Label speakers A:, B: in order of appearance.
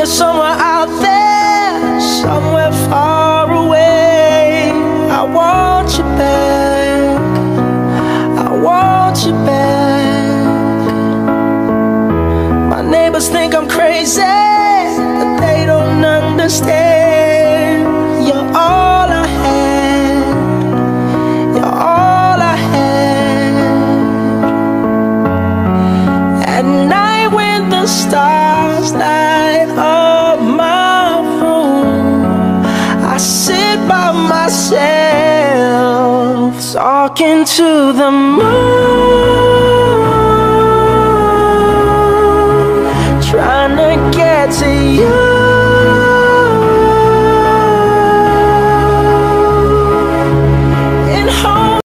A: you're somewhere out there, somewhere far away. I want you back, I want you back. My neighbors think I'm crazy, but they don't understand. You're all I had, you're all I had. At night when the stars light up my room, I sit by myself, talking to the moon, trying to get to you.